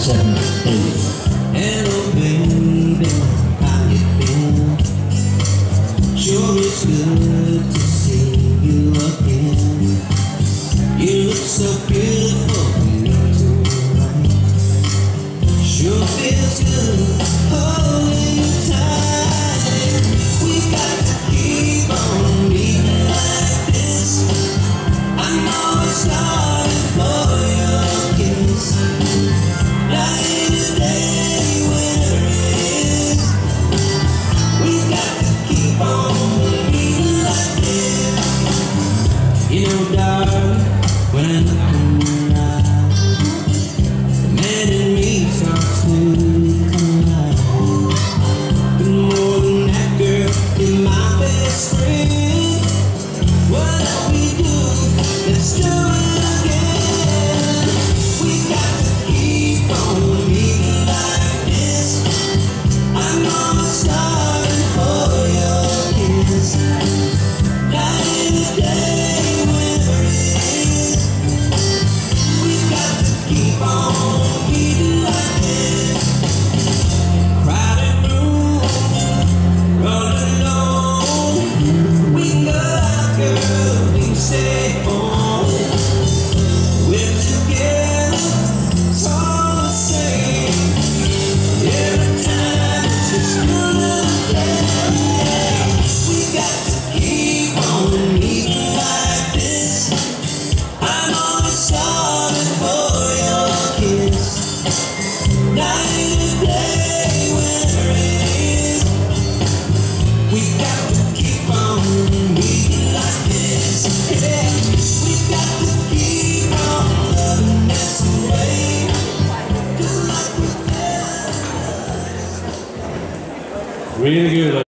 7, 8. Hello baby, how you been? Sure it's good to see you again. You look so beautiful from left to right. Sure feels good holding you tight. We got to keep on being like this. I'm always starting for your kiss. Night and day, whenever it is, we got to keep on being like this. You know, darling, when I look in your eyes, the man in me starts to come alive. But more than that, girl, you're my best friend. Whatever we do, let's do it again. We got to keep on being like this. I'm almost starting for your kiss. Night and day, whenever it is, we got to keep on being like this. Crowded room, all alone. We can go out, girl, we can stay home. We're together, it's all the same. Every time it's just another day. We got to keep on living like this. I'm always starting for your kiss. Night and day, whenever it is, we got to keep on living like this. Yeah, we got to keep on loving this way. Just like we did. Really good.